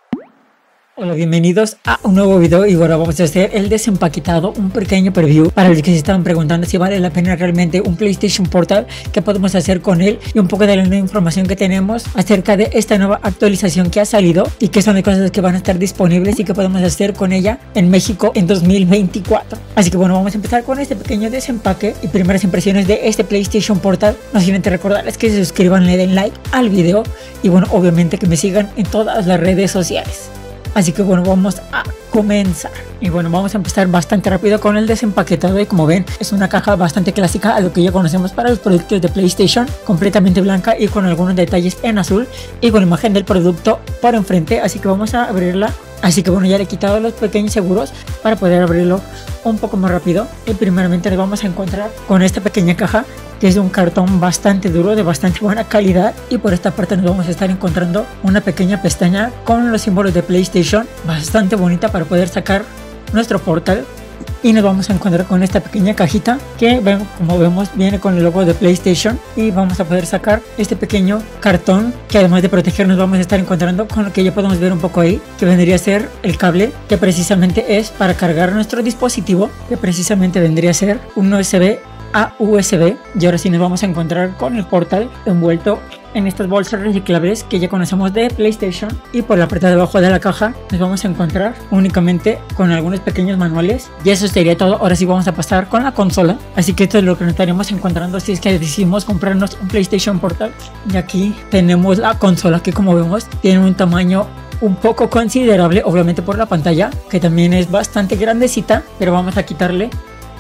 Hola, bienvenidos a un nuevo video y ahora vamos a hacer el desempaquetado, un pequeño preview para los que se estaban preguntando si vale la pena realmente un PlayStation Portal, qué podemos hacer con él y un poco de la nueva información que tenemos acerca de esta nueva actualización que ha salido y qué son las cosas que van a estar disponibles y qué podemos hacer con ella en México en 2024. Así que bueno, vamos a empezar con este pequeño desempaque y primeras impresiones de este PlayStation Portal. No sin antes recordarles que se suscriban, le den like al video y bueno, obviamente que me sigan en todas las redes sociales. Así que bueno, vamos a comenzar. Y bueno, vamos a empezar bastante rápido con el desempaquetado. Y como ven, es una caja bastante clásica a lo que ya conocemos para los productos de PlayStation, completamente blanca y con algunos detalles en azul y con imagen del producto por enfrente. Así que vamos a abrirla. Así que bueno, ya le he quitado los pequeños seguros para poder abrirlo un poco más rápido. Y primeramente nos vamos a encontrar con esta pequeña caja, que es un cartón bastante duro, de bastante buena calidad. Y por esta parte nos vamos a estar encontrando una pequeña pestaña con los símbolos de PlayStation, bastante bonita para poder sacar nuestro Portal. Y nos vamos a encontrar con esta pequeña cajita que como vemos viene con el logo de PlayStation, y vamos a poder sacar este pequeño cartón que además de protegernos vamos a estar encontrando con lo que ya podemos ver un poco ahí, que vendría a ser el cable que precisamente es para cargar nuestro dispositivo, que precisamente vendría a ser un USB a USB. Y ahora sí nos vamos a encontrar con el Portal envuelto en estas bolsas reciclables que ya conocemos de PlayStation. Y por la parte de abajo de la caja nos vamos a encontrar únicamente con algunos pequeños manuales, y eso sería todo. Ahora sí vamos a pasar con la consola, así que esto es lo que nos estaremos encontrando si es que decidimos comprarnos un PlayStation Portal. Y aquí tenemos la consola, que como vemos tiene un tamaño un poco considerable, obviamente por la pantalla, que también es bastante grandecita, pero vamos a quitarle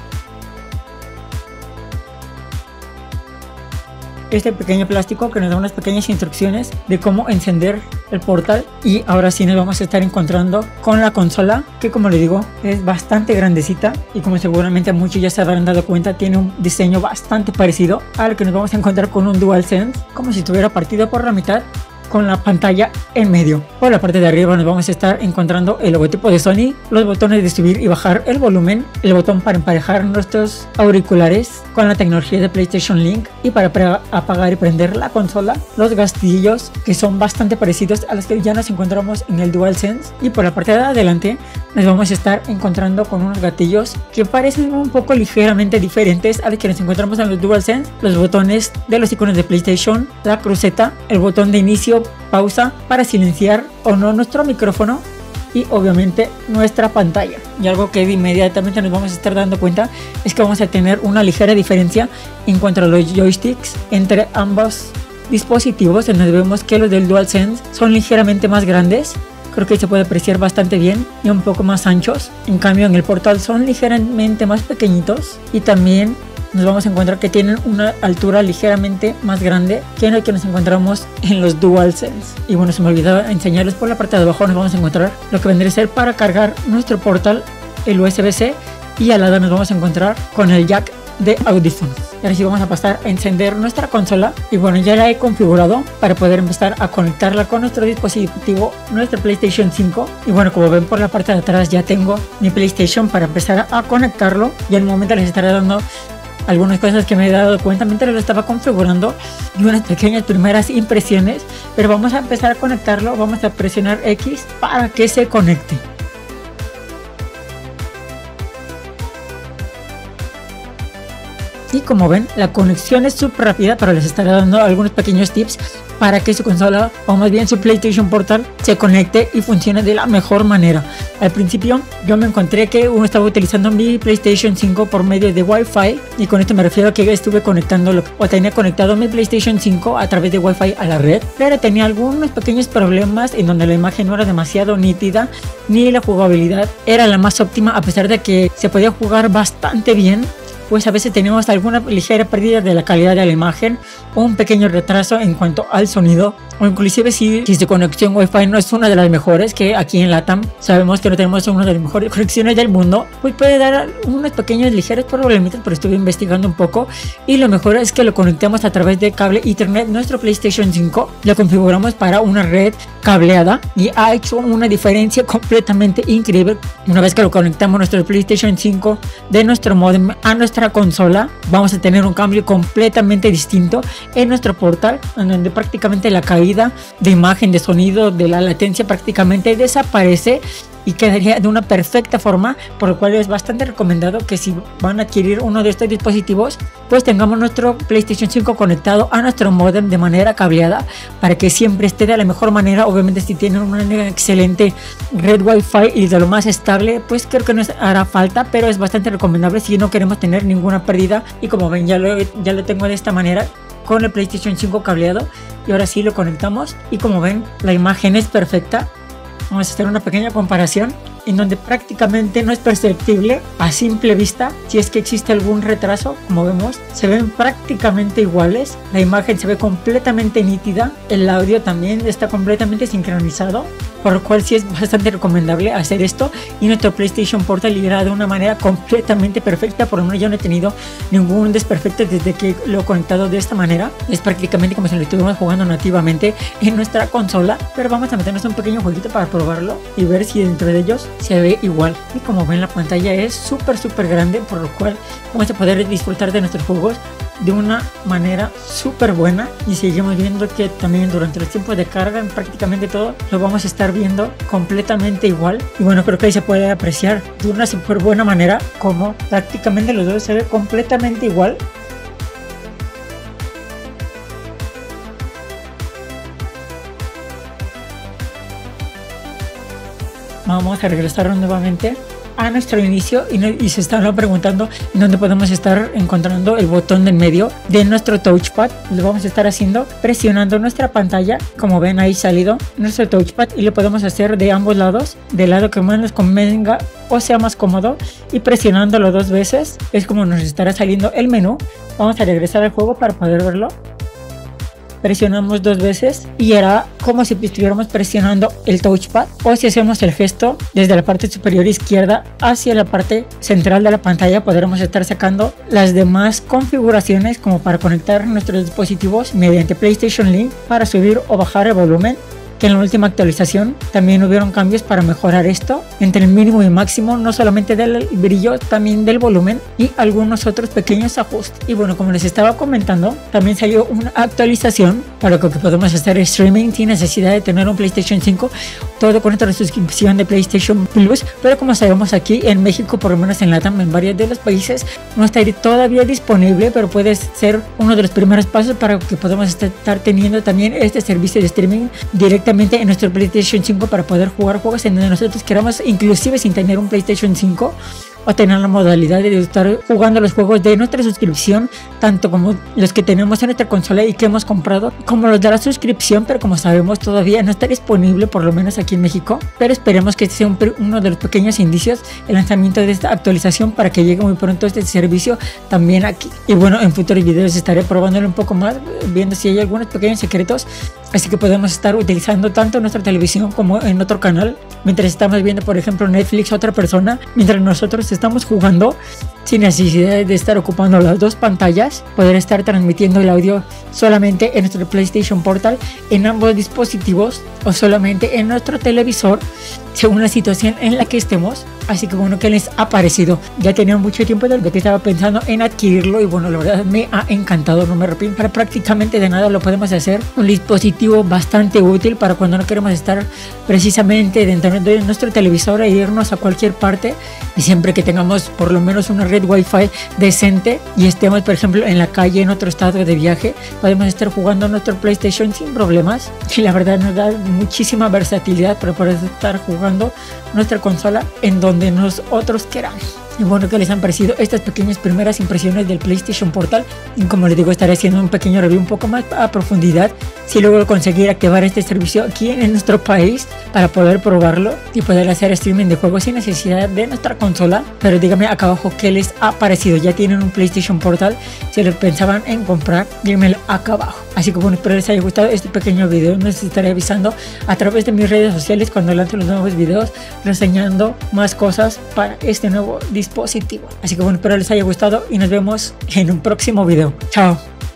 este pequeño plástico que nos da unas pequeñas instrucciones de cómo encender el Portal. Y ahora sí nos vamos a estar encontrando con la consola, que como les digo es bastante grandecita y como seguramente muchos ya se habrán dado cuenta, tiene un diseño bastante parecido al que nos vamos a encontrar con un DualSense, como si estuviera partido por la mitad, con la pantalla en medio. Por la parte de arriba nos vamos a estar encontrando el logotipo de Sony, los botones de subir y bajar el volumen, el botón para emparejar nuestros auriculares con la tecnología de PlayStation Link y para apagar y prender la consola, los gatillos que son bastante parecidos a los que ya nos encontramos en el DualSense. Y por la parte de adelante nos vamos a estar encontrando con unos gatillos que parecen un poco ligeramente diferentes a los que nos encontramos en los DualSense, los botones de los iconos de PlayStation, la cruceta, el botón de inicio, pausa para silenciar o no nuestro micrófono y obviamente nuestra pantalla. Y algo que inmediatamente nos vamos a estar dando cuenta es que vamos a tener una ligera diferencia en cuanto a los joysticks entre ambos dispositivos, en donde vemos que los del DualSense son ligeramente más grandes. Creo que se puede apreciar bastante bien y un poco más anchos. En cambio en el Portal son ligeramente más pequeñitos y también nos vamos a encontrar que tienen una altura ligeramente más grande que en el que nos encontramos en los DualSense. Y bueno, se me olvidaba enseñarles, por la parte de abajo nos vamos a encontrar lo que vendría a ser para cargar nuestro Portal, el USB-C, y al lado nos vamos a encontrar con el jack de audífonos. Y ahora sí vamos a pasar a encender nuestra consola. Y bueno, ya la he configurado para poder empezar a conectarla con nuestro dispositivo, nuestro PlayStation 5. Y bueno, como ven por la parte de atrás ya tengo mi PlayStation para empezar a conectarlo. Y en un momento les estaré dando algunas cosas que me he dado cuenta mientras lo estaba configurando y unas pequeñas primeras impresiones. Pero vamos a empezar a conectarlo. Vamos a presionar X para que se conecte. Y como ven, la conexión es súper rápida, pero les estaré dando algunos pequeños tips para que su consola, o más bien su PlayStation Portal, se conecte y funcione de la mejor manera. Al principio yo me encontré que uno estaba utilizando mi PlayStation 5 por medio de Wi-Fi, y con esto me refiero a que estuve conectándolo o tenía conectado mi PlayStation 5 a través de Wi-Fi a la red, pero tenía algunos pequeños problemas en donde la imagen no era demasiado nítida ni la jugabilidad era la más óptima, a pesar de que se podía jugar bastante bien. Pues a veces tenemos alguna ligera pérdida de la calidad de la imagen o un pequeño retraso en cuanto al sonido, o inclusive si su conexión Wi-Fi no es una de las mejores, que aquí en LATAM sabemos que no tenemos una de las mejores conexiones del mundo, pues puede dar unos pequeños ligeros problemitas. Pero estuve investigando un poco y lo mejor es que lo conectemos a través de cable Ethernet. Nuestro PlayStation 5 lo configuramos para una red cableada y ha hecho una diferencia completamente increíble. Una vez que lo conectamos nuestro PlayStation 5 de nuestro modem a nuestra nuestra consola vamos a tener un cambio completamente distinto en nuestro portal, en donde prácticamente la caída de imagen, de sonido, de la latencia prácticamente desaparece y quedaría de una perfecta forma, por lo cual es bastante recomendado que si van a adquirir uno de estos dispositivos, pues tengamos nuestro PlayStation 5 conectado a nuestro modem de manera cableada para que siempre esté de la mejor manera. Obviamente si tienen una excelente red Wi-Fi y de lo más estable, pues creo que nos hará falta, pero es bastante recomendable si no queremos tener ninguna pérdida. Y como ven, ya lo tengo de esta manera con el PlayStation 5 cableado, y ahora sí lo conectamos y como ven la imagen es perfecta. Vamos a hacer una pequeña comparación en donde prácticamente no es perceptible a simple vista si es que existe algún retraso. Como vemos, se ven prácticamente iguales, la imagen se ve completamente nítida, el audio también está completamente sincronizado, por lo cual sí es bastante recomendable hacer esto, y nuestro PlayStation Portal irá de una manera completamente perfecta. Por lo menos yo no he tenido ningún desperfecto desde que lo he conectado de esta manera. Es prácticamente como si lo estuviéramos jugando nativamente en nuestra consola, pero vamos a meternos un pequeño jueguito para probarlo y ver si dentro de ellos se ve igual. Y como ven, la pantalla es súper grande, por lo cual vamos a poder disfrutar de nuestros juegos de una manera súper buena. Y seguimos viendo que también durante los tiempos de carga, en prácticamente todo lo vamos a estar viendo completamente igual. Y bueno, creo que ahí se puede apreciar de una súper buena manera como prácticamente los dos se ve completamente igual. Vamos a regresar nuevamente a nuestro inicio y se están preguntando en dónde podemos estar encontrando el botón de en medio de nuestro touchpad. Lo vamos a estar haciendo presionando nuestra pantalla. Como ven, ahí salido nuestro touchpad, y lo podemos hacer de ambos lados, del lado que más nos convenga o sea más cómodo, y presionándolo 2 veces es como nos estará saliendo el menú. Vamos a regresar al juego para poder verlo. Presionamos 2 veces y hará como si estuviéramos presionando el touchpad, o si hacemos el gesto desde la parte superior izquierda hacia la parte central de la pantalla, podremos estar sacando las demás configuraciones como para conectar nuestros dispositivos mediante PlayStation Link para subir o bajar el volumen, que en la última actualización también hubieron cambios para mejorar esto entre el mínimo y máximo, no solamente del brillo, también del volumen y algunos otros pequeños ajustes. Y bueno, como les estaba comentando, también salió una actualización para que podamos hacer streaming sin necesidad de tener un PlayStation 5, todo con nuestra suscripción de PlayStation Plus. Pero como sabemos, aquí en México, por lo menos en LATAM, en varios de los países no está todavía disponible, pero puede ser uno de los primeros pasos para que podamos estar teniendo también este servicio de streaming directamente en nuestro PlayStation 5 para poder jugar juegos en donde nosotros queramos, inclusive sin tener un PlayStation 5, o tener la modalidad de estar jugando los juegos de nuestra suscripción, tanto como los que tenemos en nuestra consola y que hemos comprado, como los de la suscripción. Pero como sabemos, todavía no está disponible, por lo menos aquí en México, pero esperemos que este sea uno de los pequeños indicios, el lanzamiento de esta actualización, para que llegue muy pronto este servicio también aquí. Y bueno, en futuros videos estaré probándolo un poco más, viendo si hay algunos pequeños secretos, así que podemos estar utilizando tanto nuestra televisión como en otro canal, mientras estamos viendo, por ejemplo, Netflix a otra persona, mientras nosotros estamos jugando, sin necesidad de estar ocupando las dos pantallas, poder estar transmitiendo el audio solamente en nuestro PlayStation Portal, en ambos dispositivos, o solamente en nuestro televisor, según la situación en la que estemos. Así que bueno, ¿qué les ha parecido? Ya tenía mucho tiempo del que estaba pensando en adquirirlo, y bueno, la verdad me ha encantado, no me arrepiento. Para prácticamente de nada lo podemos hacer, un dispositivo bastante útil para cuando no queremos estar precisamente dentro de nuestro televisor e irnos a cualquier parte, y siempre que tengamos por lo menos una red Wi-Fi decente y estemos, por ejemplo, en la calle, en otro estado de viaje, podemos estar jugando nuestro PlayStation sin problemas. Y la verdad nos da muchísima versatilidad para poder estar jugando nuestra consola en donde nosotros queramos. Y bueno, ¿qué les han parecido estas pequeñas primeras impresiones del PlayStation Portal? Y como les digo, estaré haciendo un pequeño review un poco más a profundidad si logro conseguir activar este servicio aquí en nuestro país para poder probarlo y poder hacer streaming de juegos sin necesidad de nuestra consola. Pero díganme acá abajo qué les ha parecido. ¿Ya tienen un PlayStation Portal? Si lo pensaban en comprar, díganmelo acá abajo. Así que bueno, espero les haya gustado este pequeño video. Les estaré avisando a través de mis redes sociales cuando lance los nuevos videos, reseñando más cosas para este nuevo dispositivo. Así que bueno, espero les haya gustado y nos vemos en un próximo video. Chao.